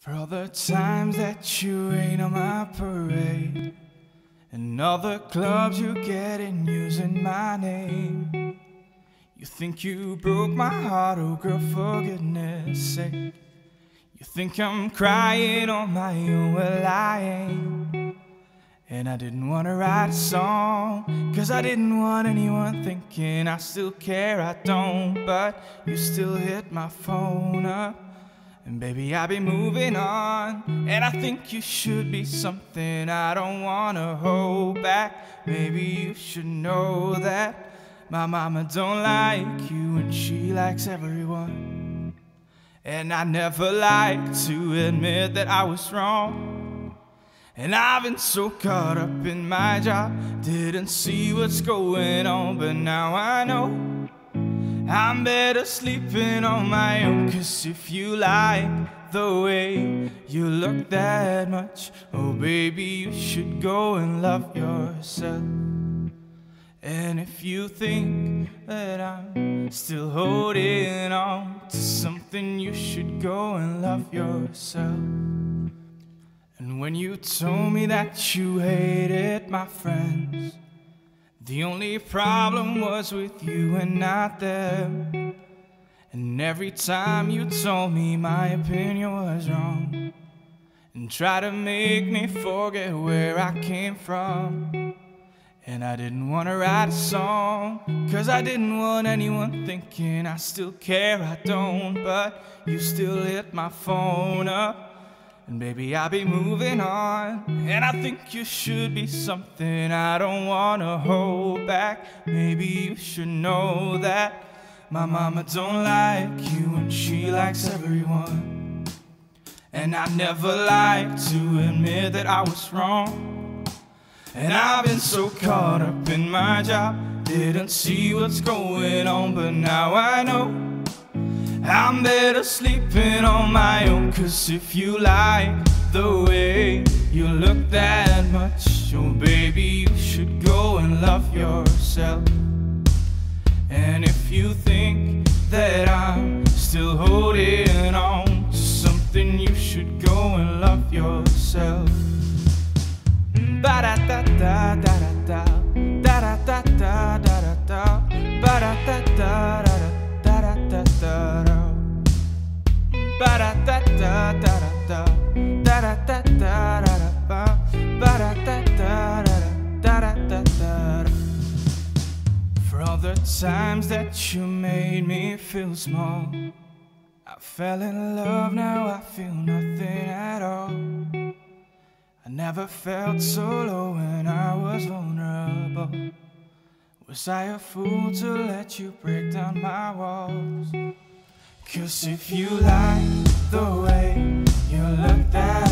For all the times that you ain't on my parade, and all the clubs you get in using my name. You think you broke my heart, oh girl, for goodness sake. You think I'm crying on my own, well I ain't. And I didn't want to write a song, 'cause I didn't want anyone thinking I still care, I don't. But you still hit my phone up, and baby, I'll be moving on. And I think you should be something I don't wanna hold back. Maybe you should know that my mama don't like you and she likes everyone. And I never like to admit that I was wrong. And I've been so caught up in my job, didn't see what's going on. But now I know I'm better sleeping on my own. 'Cause if you like the way you look that much, oh baby, you should go and love yourself. And if you think that I'm still holding on to something, you should go and love yourself. And when you told me that you hated my friends, the only problem was with you and not them. And every time you told me my opinion was wrong, and tried to make me forget where I came from. And I didn't want to write a song, 'cause I didn't want anyone thinking I still care, I don't. But you still hit my phone up, and baby, I'll be moving on. And I think you should be something I don't want to hold back. Maybe you should know that my mama don't like you and she likes everyone. And I never like to admit that I was wrong. And I've been so caught up in my job, didn't see what's going on. But now I know I'm better sleeping on my own. 'Cause if you like the way you look that much, oh baby, you should go and love yourself. And if you think that I'm still holding on to something, you should go and love yourself. Ba-da-da-da-da-da-da, da-da-da-da-da-da, ba-da-da-da-da-da-da-da-da, ba-da-da-da-da-da-da, da-da-da-da-da-da, ba-da-da-da-da-da-da-da. For all the times that you made me feel small, I fell in love, now I feel nothing at all. I never felt so low when I was vulnerable. Was I a fool to let you break down my walls? 'Cause if you like the way you look that